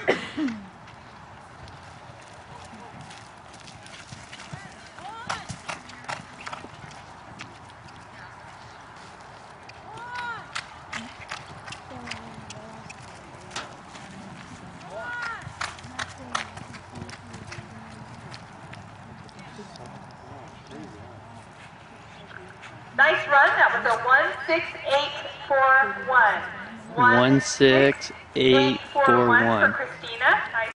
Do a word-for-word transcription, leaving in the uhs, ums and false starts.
Nice run. That was a one six eight four one. one six eight four one. For Christina. Nice.